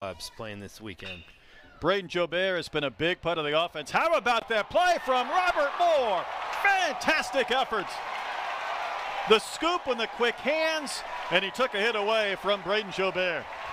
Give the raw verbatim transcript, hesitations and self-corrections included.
playing this weekend. Braden Jobert has been a big part of the offense. How about that play from Robert Moore? Fantastic efforts. The scoop and the quick hands, and he took a hit away from Braden Jobert.